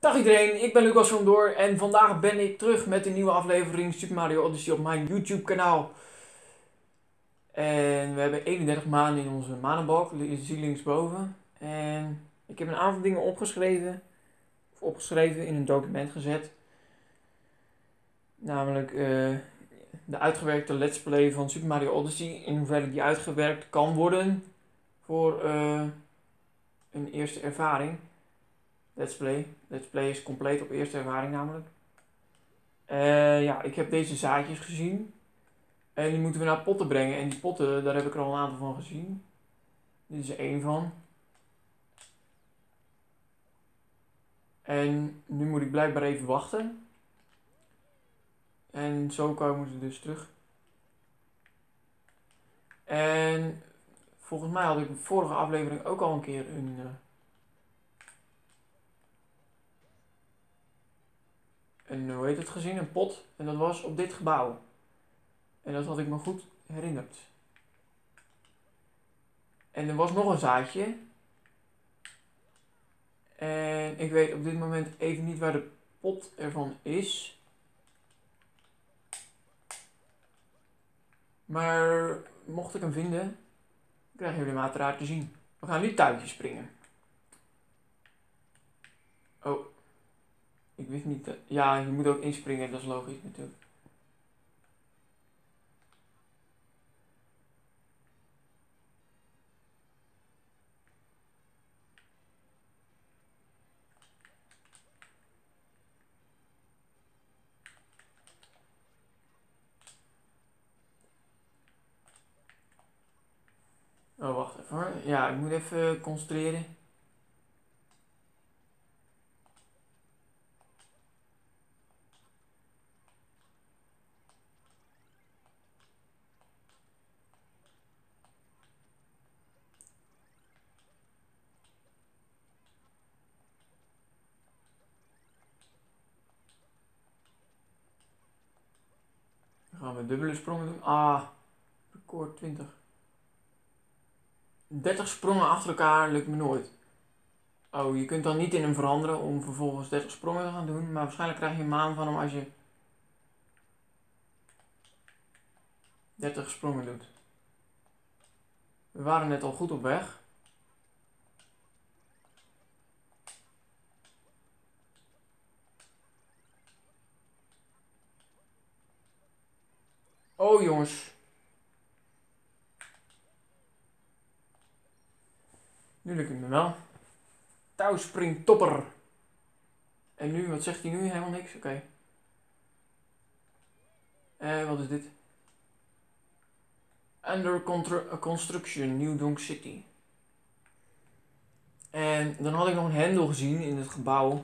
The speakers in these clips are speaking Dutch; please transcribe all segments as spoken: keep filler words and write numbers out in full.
Dag iedereen, ik ben Lucas van Door en vandaag ben ik terug met een nieuwe aflevering Super Mario Odyssey op mijn YouTube kanaal. En we hebben eenendertig maanden in onze manenbalk, zie linksboven. En ik heb een aantal dingen opgeschreven, of opgeschreven in een document gezet. Namelijk uh, de uitgewerkte let's play van Super Mario Odyssey, in hoeverre die uitgewerkt kan worden voor uh, een eerste ervaring. Let's play. Let's play is compleet op eerste ervaring namelijk. Uh, ja, ik heb deze zaadjes gezien. En die moeten we naar potten brengen. En die potten, daar heb ik er al een aantal van gezien. Dit is er één van. En nu moet ik blijkbaar even wachten. En zo komen ze dus terug. En volgens mij had ik de vorige aflevering ook al een keer een... Uh, een, hoe heet het gezien? Een pot. En dat was op dit gebouw. En dat had ik me goed herinnerd. En er was nog een zaadje. En ik weet op dit moment even niet waar de pot ervan is. Maar mocht ik hem vinden, krijgen jullie hem uiteraard te zien. We gaan nu tuintje springen. Oh. Ik wist niet dat... Ja, je moet ook inspringen, dat is logisch natuurlijk. Oh, wacht even hoor. Ja, ik moet even concentreren. Dan gaan we dubbele sprongen doen. Ah, record twintig. dertig sprongen achter elkaar lukt me nooit. Oh, je kunt dan niet in hem veranderen om vervolgens dertig sprongen te gaan doen. Maar waarschijnlijk krijg je een maan van hem als je dertig sprongen doet. We waren net al goed op weg. Oh jongens. Nu lukt het me wel. Touwspringtopper. En nu, wat zegt hij nu? Helemaal niks? Oké. Okay. Eh, wat is dit? Under construction, New Donk City. En dan had ik nog een hendel gezien in het gebouw.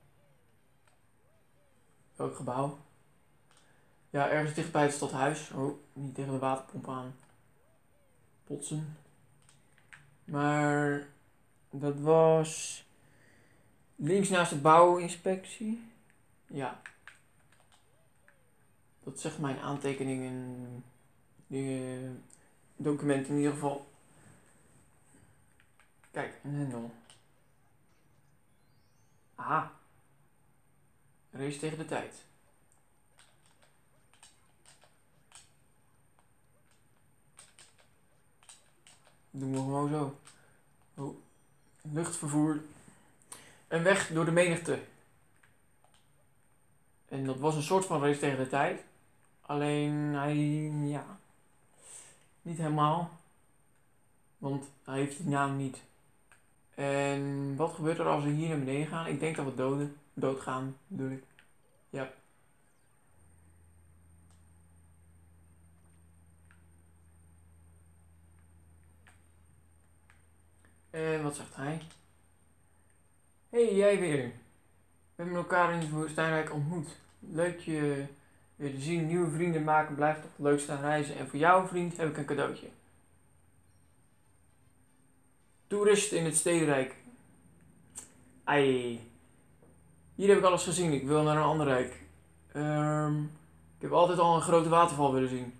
Welk gebouw? Ja, ergens dicht bij het stadhuis. Oh, niet tegen de waterpomp aan. Potsen. Maar dat was links naast de bouwinspectie. Ja. Dat zegt mijn aantekeningen. Die documenten in ieder geval. Kijk, een hendel. Aha. Race tegen de tijd. Doen we gewoon zo. Oh. Luchtvervoer. Een weg door de menigte. En dat was een soort van race tegen de tijd. Alleen hij, ja, niet helemaal. Want hij heeft die naam niet. En wat gebeurt er als we hier naar beneden gaan? Ik denk dat we doden, doodgaan, bedoel ik. Ja. En wat zegt hij? Hé, hey, jij weer. We hebben elkaar in het woestijnrijk ontmoet. Leuk je weer te zien. Nieuwe vrienden maken blijft toch het leukste aan reizen. En voor jou, vriend, heb ik een cadeautje. Toerist in het Stedenrijk. Ai. Hier heb ik alles gezien. Ik wil naar een ander rijk. Um, ik heb altijd al een grote waterval willen zien.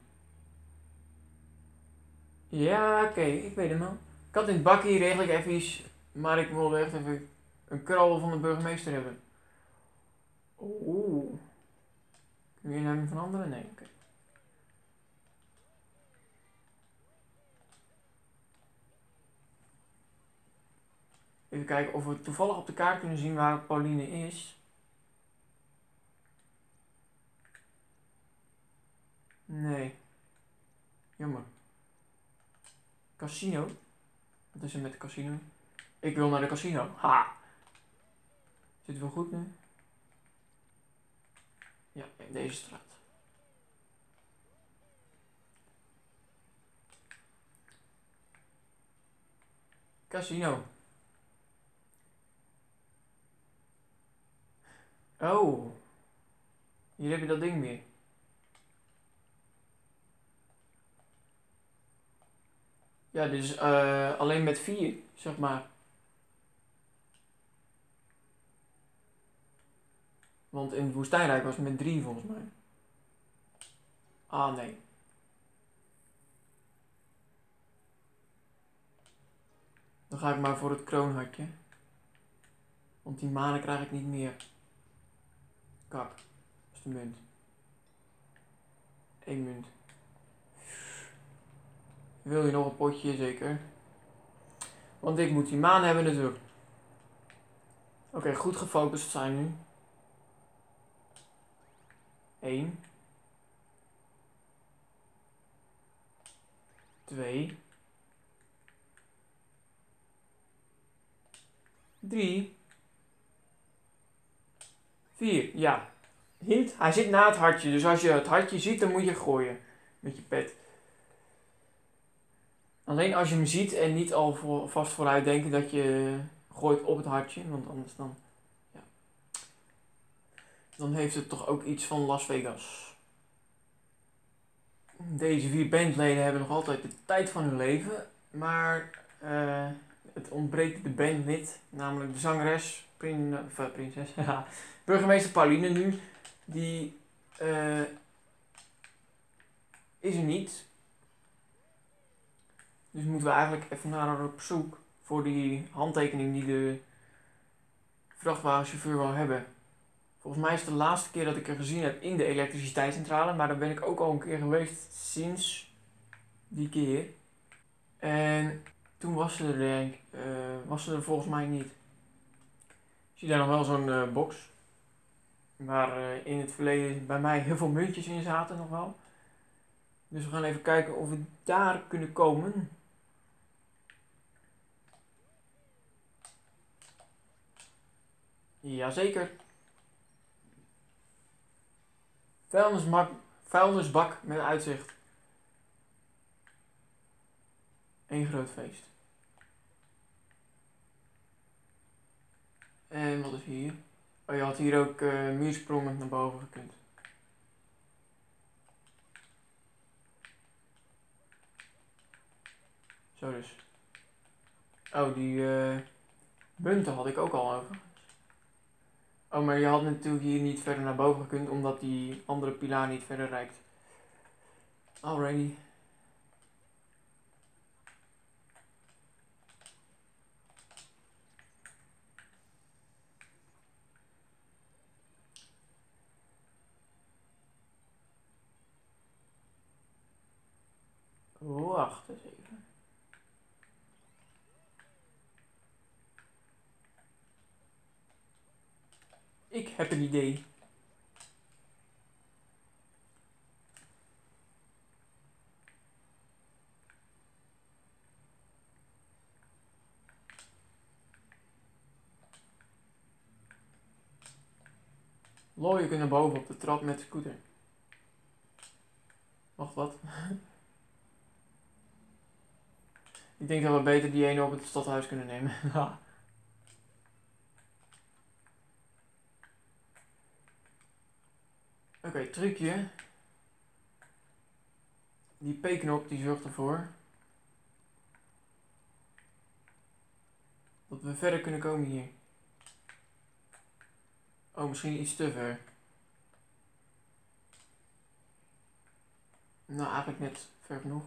Ja, oké. Okay, ik weet het wel. Ik had in het bakkie regel ik even iets. Maar ik wilde echt even een krabbel van de burgemeester hebben. Oeh. Kun je hem veranderen? Nee, oké. Okay. Even kijken of we toevallig op de kaart kunnen zien waar Pauline is. Nee. Jammer. Casino. Wat is er met de casino? Ik wil naar de casino. Ha! Zitten we goed nu? Ja, in deze straat. Casino. Oh. Hier heb je dat ding weer. Ja, dit is uh, alleen met vier, zeg maar. Want in het woestijnrijk was het met drie volgens mij. Ah, nee. Dan ga ik maar voor het kroonhartje. Want die manen krijg ik niet meer. Kak. Dat is de munt. Eén munt. Wil je nog een potje? Zeker. Want ik moet die maan hebben natuurlijk. Oké, okay, goed gefocust zijn nu. Eén. Twee. Drie. Vier. Ja. Hint, hij zit na het hartje. Dus als je het hartje ziet, dan moet je gooien. Met je pet. Alleen als je hem ziet en niet al voor, vast vooruit denken dat je gooit op het hartje. Want anders dan... Ja. Dan heeft het toch ook iets van Las Vegas. Deze vier bandleden hebben nog altijd de tijd van hun leven. Maar uh, het ontbreekt de bandlid. Namelijk de zangeres. Prin, of, prinses. Burgemeester Pauline nu. Die uh, is er niet. Dus moeten we eigenlijk even naar haar op zoek. Voor die handtekening die de vrachtwagenchauffeur wil hebben. Volgens mij is het de laatste keer dat ik er gezien heb in de elektriciteitscentrale. Maar daar ben ik ook al een keer geweest sinds die keer. En toen was ze er, denk ik, uh, was ze er volgens mij niet. Ik zie daar nog wel zo'n uh, box. Waar uh, in het verleden bij mij heel veel muntjes in zaten nog wel. Dus we gaan even kijken of we daar kunnen komen. Jazeker. Vuilnisbak, vuilnisbak met uitzicht. Eén groot feest. En wat is hier? Oh, je had hier ook uh, muursprongen naar boven gekund. Zo dus. Oh, die uh, bunten had ik ook al over. Oh, maar je had natuurlijk hier niet verder naar boven gekund, omdat die andere pilaar niet verder reikt. Alrighty. Wacht eens even. Ik heb een idee. Lol, je kunt naar boven op de trap met de scooter. Wacht, wat? Ik denk dat we beter die ene op het stadhuis kunnen nemen. Oké, okay, trucje. Die P-knop die zorgt ervoor dat we verder kunnen komen hier. Oh, misschien iets te ver. Nou, eigenlijk net ver genoeg.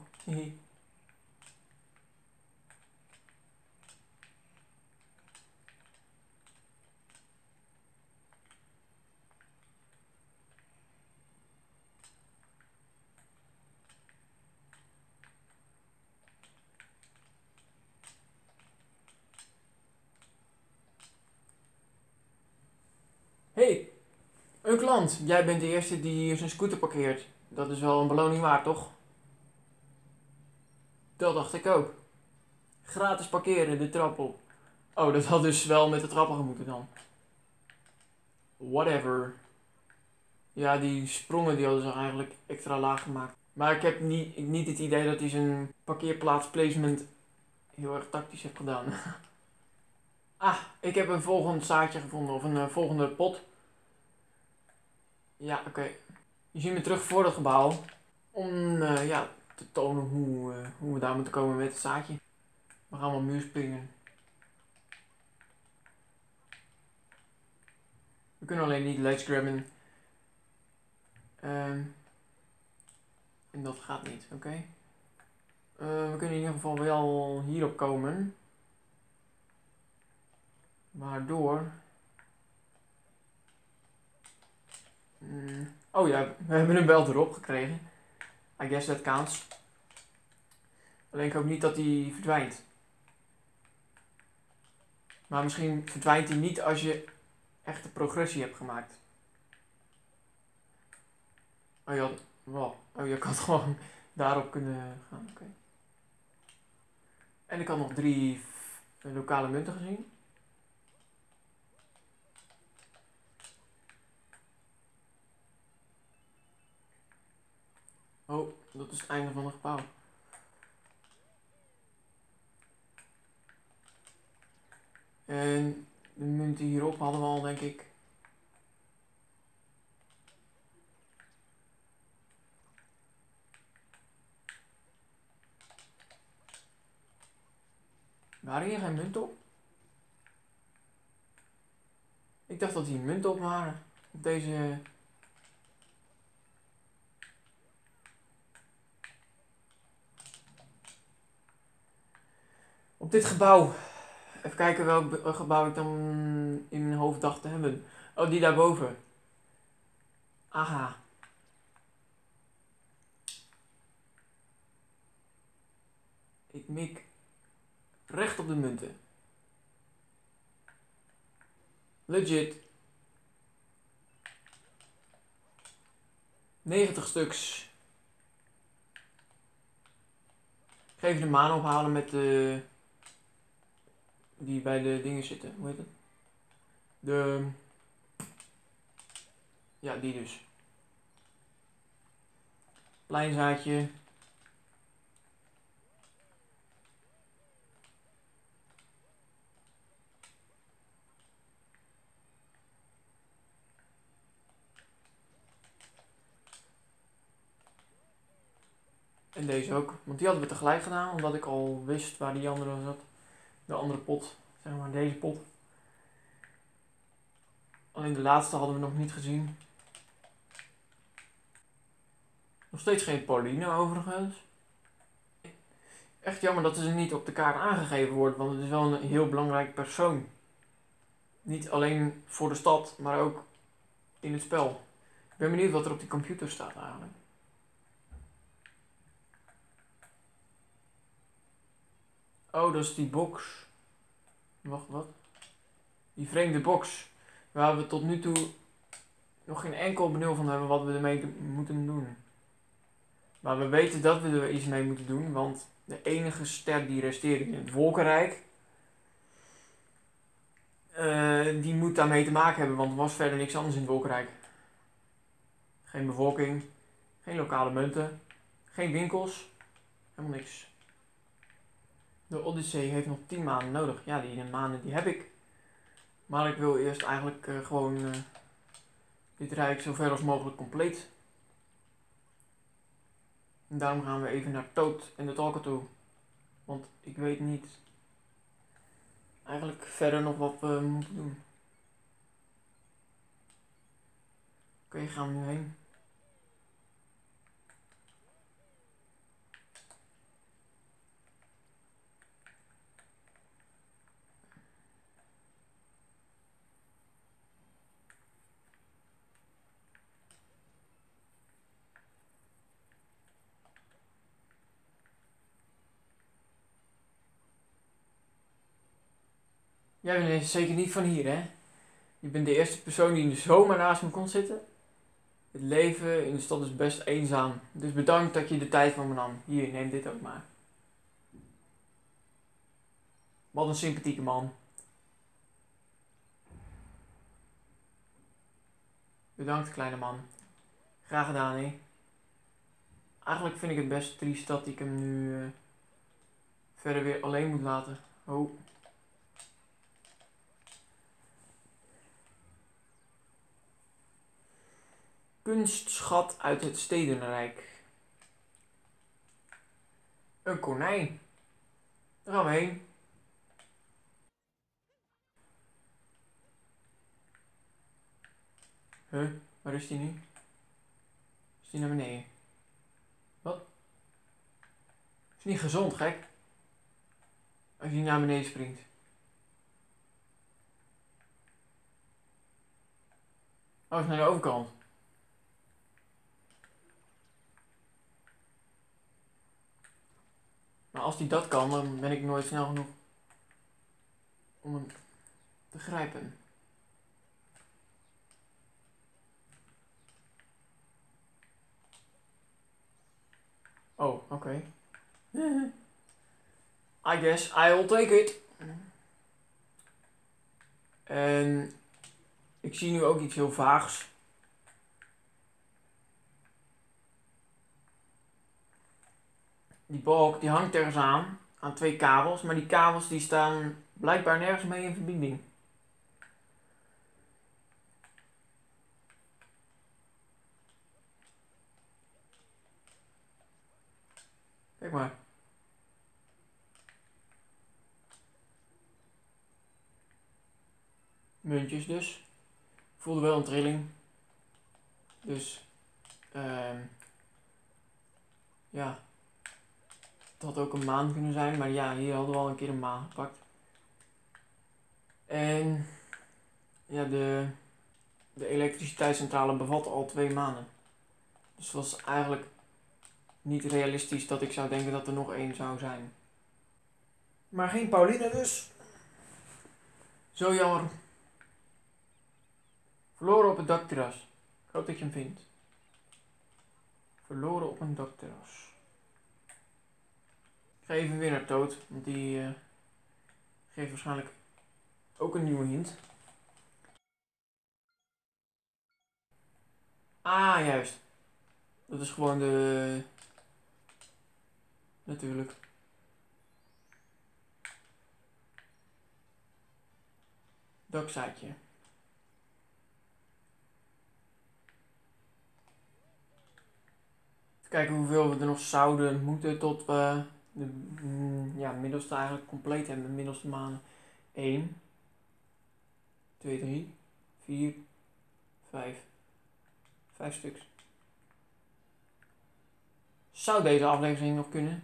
Een klant. Jij bent de eerste die hier zijn scooter parkeert. Dat is wel een beloning waard, toch? Dat dacht ik ook. Gratis parkeren, de trap op. Oh, dat had dus wel met de trappen moeten dan. Whatever. Ja, die sprongen die hadden ze eigenlijk extra laag gemaakt. Maar ik heb niet, niet het idee dat hij zijn parkeerplaatsplacement heel erg tactisch heeft gedaan. Ah, ik heb een volgend zaadje gevonden. Of een uh, volgende pot. Ja, oké. Okay. Je ziet me terug voor het gebouw. Om uh, ja, te tonen hoe, uh, hoe we daar moeten komen met het zaadje. We gaan wel muur springen. We kunnen alleen niet ledge grabben. Um, en dat gaat niet, oké. Okay. Uh, we kunnen in ieder geval wel hierop komen. Waardoor... Mm, oh ja, we hebben hem wel erop gekregen. I guess that counts. Alleen ik hoop niet dat hij verdwijnt. Maar misschien verdwijnt hij niet als je echte progressie hebt gemaakt. Oh ja, wow. Oh, je kan gewoon daarop kunnen gaan. Oké. Okay. En ik had nog drie lokale munten gezien. Oh, dat is het einde van het gebouw. En de munten hierop hadden we al, denk ik. Waren hier geen munten op? Ik dacht dat hier munten op waren. Op deze... Op dit gebouw. Even kijken welk gebouw ik dan in mijn hoofd dacht te hebben. Oh, die daarboven. Aha. Ik mik recht op de munten. Legit. negentig stuks. Ik ga even de maan ophalen met de... Die bij de dingen zitten. Hoe heet het? De... Ja, die dus. Pleinzaadje. En deze ook. Want die hadden we tegelijk gedaan. Omdat ik al wist waar die andere zat. De andere pot. Zeg maar deze pot. Alleen de laatste hadden we nog niet gezien. Nog steeds geen Pauline overigens. Echt jammer dat ze niet op de kaart aangegeven wordt. Want het is wel een heel belangrijk persoon. Niet alleen voor de stad. Maar ook in het spel. Ik ben benieuwd wat er op die computer staat eigenlijk. Oh, dat is die box. Wacht, wat? Die vreemde box. Waar we tot nu toe nog geen enkel benul van hebben wat we ermee moeten doen. Maar we weten dat we er iets mee moeten doen, want de enige ster die resteert in het Wolkenrijk, uh, die moet daarmee te maken hebben, want er was verder niks anders in het Wolkenrijk. Geen bevolking, geen lokale munten, geen winkels, helemaal niks. De Odyssee heeft nog tien maanden nodig. Ja, die maanden die heb ik. Maar ik wil eerst eigenlijk uh, gewoon uh, dit rijk zo ver als mogelijk compleet. En daarom gaan we even naar Toad en de Talker toe. Want ik weet niet eigenlijk verder nog wat we moeten doen. Oké, okay, gaan we nu heen. Jij bent zeker niet van hier, hè? Je bent de eerste persoon die zomaar naast me kon zitten. Het leven in de stad is best eenzaam. Dus bedankt dat je de tijd van me nam. Hier, neem dit ook maar. Wat een sympathieke man. Bedankt, kleine man. Graag gedaan, hè. Eigenlijk vind ik het best triest dat ik hem nu uh, verder weer alleen moet laten. Oh. Kunstschat uit het Stedenrijk. Een konijn. Daar gaan we heen. Huh? Waar is die nu? Is die naar beneden? Wat? Is niet gezond, gek? Als je naar beneden springt. Oh, is naar de overkant. Maar als die dat kan, dan ben ik nooit snel genoeg om hem te grijpen. Oh, oké. Okay. I guess I'll take it. En ik zie nu ook iets heel vaags. Die balk die hangt ergens aan, aan twee kabels, maar die kabels die staan blijkbaar nergens mee in verbinding. Kijk maar. Muntjes dus. Ik voelde wel een trilling. Dus, ehm ja. Het had ook een maan kunnen zijn, maar ja, hier hadden we al een keer een maan gepakt. En ja, de, de elektriciteitscentrale bevat al twee manen. Dus het was eigenlijk niet realistisch dat ik zou denken dat er nog één zou zijn. Maar geen Pauline dus. Zo jammer. Verloren op het dakterras. Ik hoop dat je hem vindt. Verloren op een dakterras. Ik ga even weer naar Toad, want die uh, geeft waarschijnlijk ook een nieuwe hint. Ah, juist. Dat is gewoon de... Natuurlijk. Dakzaadje. Even kijken hoeveel we er nog zouden moeten tot we de mm, ja, middelste eigenlijk compleet hebben. De middelste manen. één, twee, drie, vier, vijf. vijf stuks. Zou deze aflevering nog kunnen?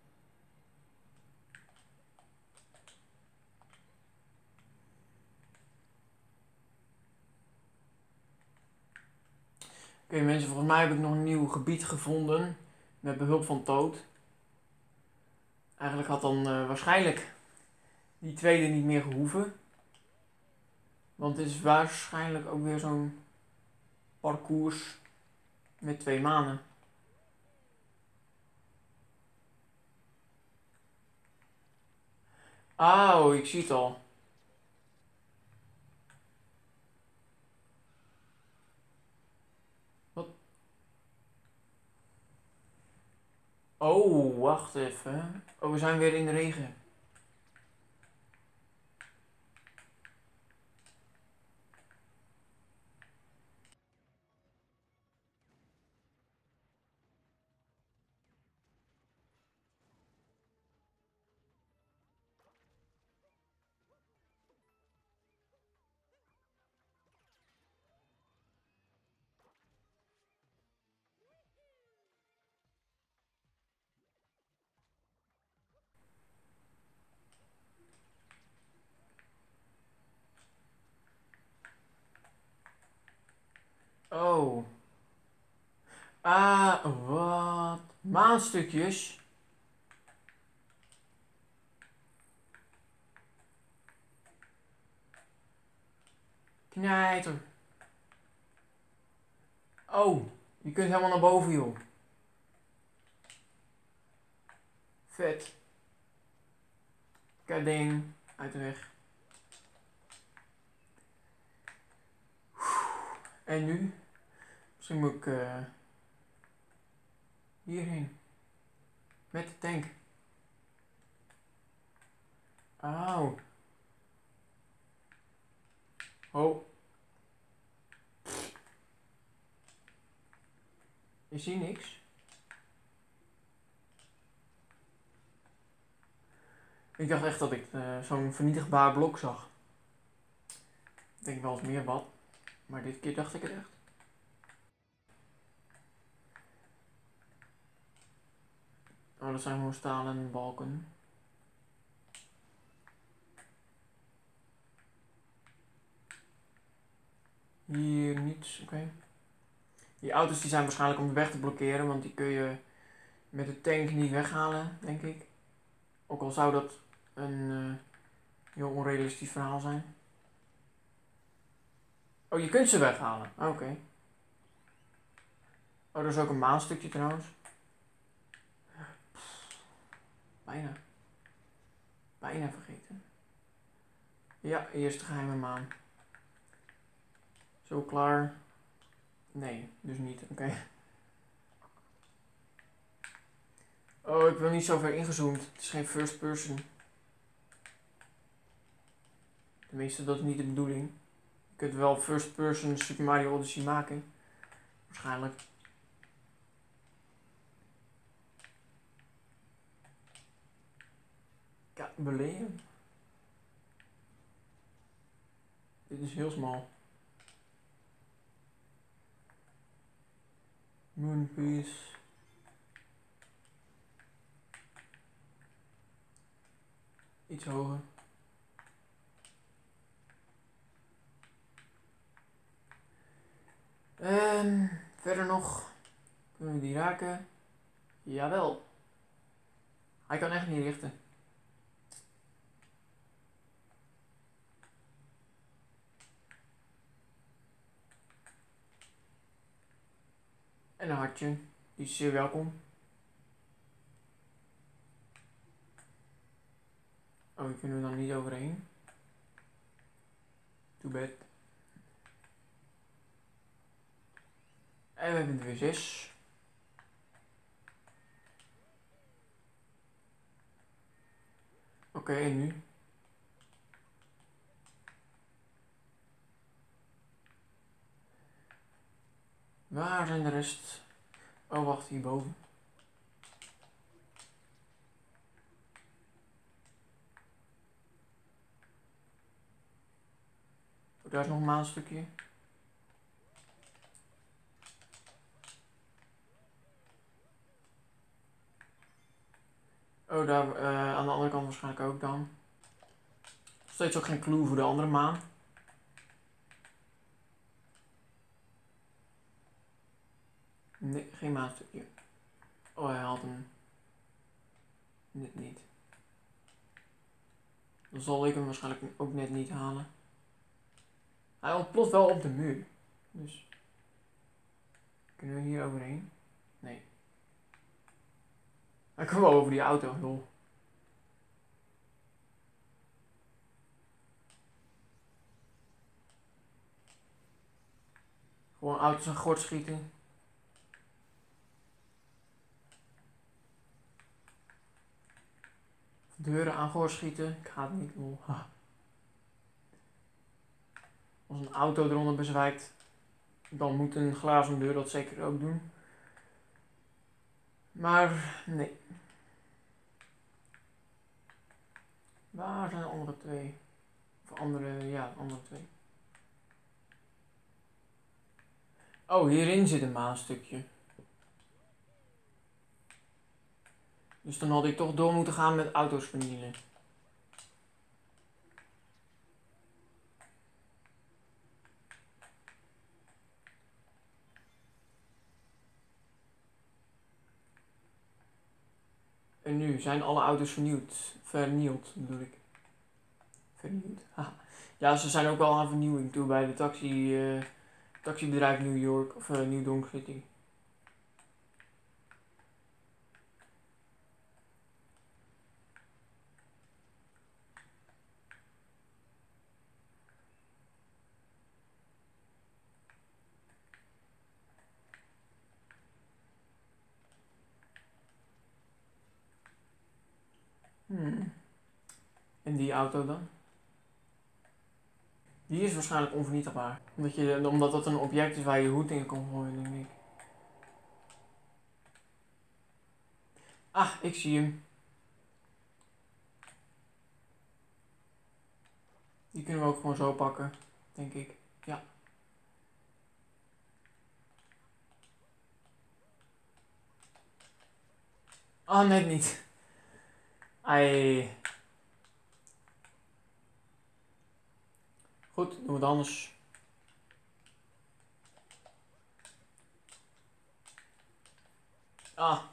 Oké okay, mensen, volgens mij heb ik nog een nieuw gebied gevonden. Met behulp van Toad. Eigenlijk had dan uh, waarschijnlijk die tweede niet meer gehoeven. Want het is waarschijnlijk ook weer zo'n parcours met twee manen. Oh, ik zie het al. Wat? Oh, wacht even. Oh, we zijn weer in de regen. Oh. Ah, wat? Maanstukjes? Knijter. Oh, je kunt helemaal naar boven, joh. Vet. Kading. Uit de weg. En nu? Misschien moet ik uh, hierheen. Met de tank. Auw. Oh. Je ziet niks. Ik dacht echt dat ik uh, zo'n vernietigbaar blok zag. Ik denk wel eens meer wat. Maar dit keer dacht ik het echt. Oh, dat zijn gewoon stalen balken. Hier niets, oké. Okay. Die auto's die zijn waarschijnlijk om de weg te blokkeren, want die kun je met de tank niet weghalen, denk ik. Ook al zou dat een uh, heel onrealistisch verhaal zijn. Oh, je kunt ze weghalen. Oké. Okay. Oh, er is ook een maanstukje trouwens. Bijna. Bijna vergeten. Ja, hier is de geheime maan. Zo klaar. Nee, dus niet. Oké. Okay. Oh, ik wil niet zo ver ingezoomd. Het is geen first person. Tenminste, dat is niet de bedoeling. Je kunt wel first person Super Mario Odyssey maken. Waarschijnlijk. Ja, beleven. Dit is heel smal. Moonpiece. Iets hoger. En verder nog. Kunnen we die raken? Jawel. Hij kan echt niet richten. En een hartje. Die is zeer welkom. Oh, hier kunnen we dan niet overheen. Too bad. En we hebben er weer zes. Oké, okay, en nu? Waar zijn de rest? Oh, wacht, hierboven. Oh, daar is nog maar een stukje. Oh, daar uh, aan de andere kant waarschijnlijk ook dan. Nog steeds ook geen clue voor de andere maan. Nee, geen maanstukje. Oh, hij haalt hem net niet. Dan zal ik hem waarschijnlijk ook net niet halen. Hij ontploft wel op de muur. Dus. Kunnen we hier overheen? Nee. Hij komt wel over die auto, lol. Gewoon auto's aan gort schieten. Deuren aan gort schieten. Ik ga het niet, lol. Ha. Als een auto eronder bezwijkt, dan moet een glazen deur dat zeker ook doen. Maar nee. Waar zijn de andere twee? Of andere, ja, de andere twee. Oh, hierin zit een maanstukje. Dus dan had ik toch door moeten gaan met auto's vernielen. En nu zijn alle auto's vernieuwd. Vernield bedoel ik. Vernieuwd. Haha. Ja, ze zijn ook wel aan vernieuwing toe bij de taxi, uh, taxibedrijf New York of uh, New Donk City. Hmm. En die auto dan? Die is waarschijnlijk onvernietigbaar. Omdat, je, omdat dat een object is waar je hoed in kan gooien, denk ik. Ah, ik zie hem. Die kunnen we ook gewoon zo pakken, denk ik. Ja. Ah, net niet. Ai. Goed, doen we het anders. Ah.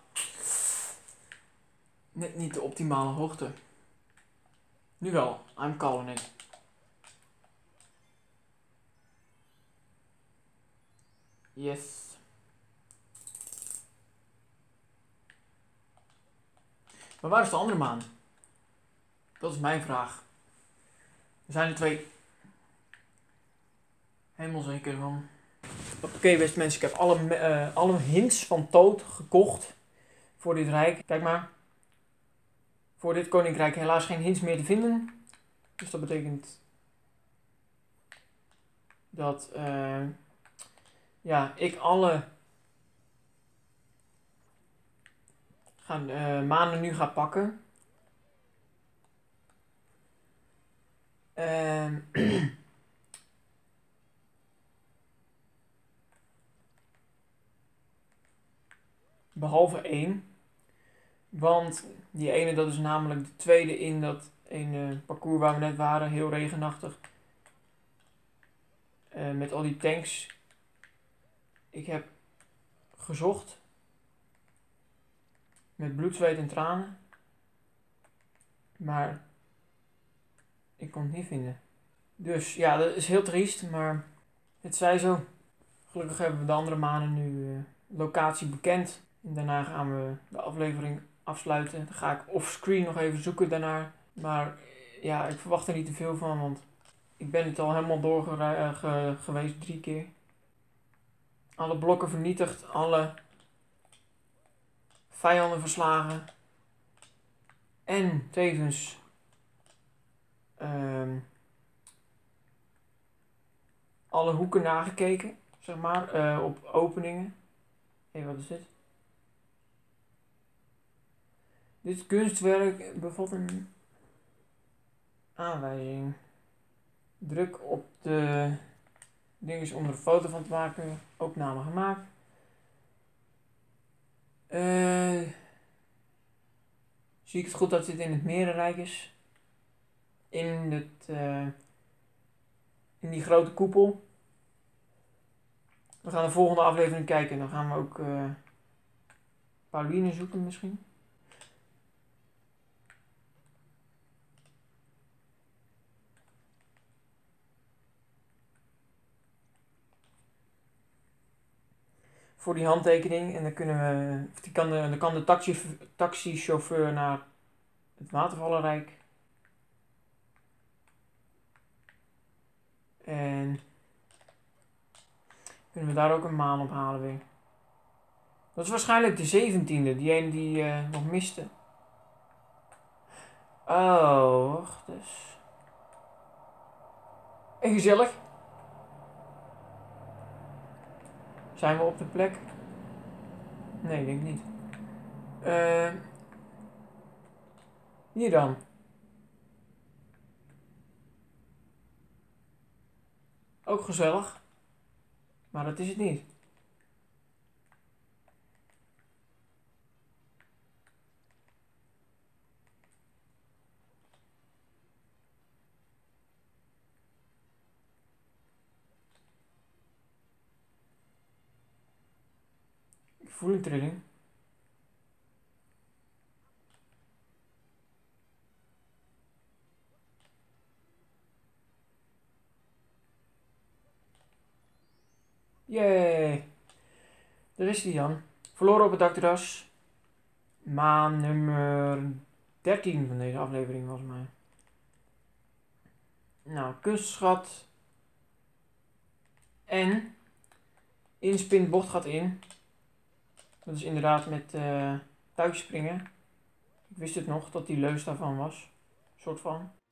Net niet de optimale hoogte. Nu wel. I'm calling it. Yes. Maar waar is de andere maan? Dat is mijn vraag. Er zijn er twee. Helemaal zeker van. Oké, okay, beste mensen, ik heb alle, uh, alle hints van Toad gekocht voor dit rijk. Kijk maar. Voor dit koninkrijk helaas geen hints meer te vinden. Dus dat betekent dat uh, ja, ik alle gaan, uh, maanden nu ga pakken. Uh, behalve één. Want die ene, dat is namelijk de tweede in dat ene parcours waar we net waren. Heel regenachtig. Uh, met al die tanks. Ik heb gezocht. Met bloed, zweet en tranen. Maar ik kon het niet vinden. Dus ja, dat is heel triest. Maar het zij zo. Gelukkig hebben we de andere maanden nu uh, locatie bekend. En daarna gaan we de aflevering afsluiten. Dan ga ik offscreen nog even zoeken daarnaar. Maar ja, ik verwacht er niet te veel van. Want ik ben het al helemaal door uh, ge geweest drie keer. Alle blokken vernietigd. Alle vijanden verslagen. En tevens uh, alle hoeken nagekeken. Zeg maar. Uh, op openingen. Hé, hey, wat is dit? Dit kunstwerk bevat een aanwijzing. Druk op de dingetjes om er een foto van te maken. Opname gemaakt. Uh, zie ik het goed dat dit in het Merenrijk is? In, het, uh, in die grote koepel. We gaan de volgende aflevering kijken. Dan gaan we ook uh, Pauline zoeken misschien. Voor die handtekening. En dan kunnen we. Die kan de, dan kan de taxi, taxichauffeur naar het Watervallenrijk. En kunnen we daar ook een maan ophalen weer. Dat is waarschijnlijk de zeventiende. Die ene die uh, nog miste. Oh, wacht eens. En gezellig. Zijn we op de plek? Nee, ik denk niet. Uh, hier dan. Ook gezellig. Maar dat is het niet. Ik voel een trilling. Yay! Daar is hij dan. Verloren op het dakterras. Maan nummer dertien van deze aflevering volgens mij. Nou, kunstschat. En inspin bocht gaat in. Dat is inderdaad met uh, touwtjes springen. Ik wist het nog dat die leus daarvan was. Soort van.